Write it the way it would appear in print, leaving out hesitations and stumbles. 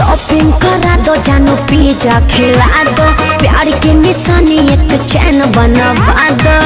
Shopping करा दो, जानो पिज्जा खिला दो, प्यार की निशानी एक चैन बनवा दो।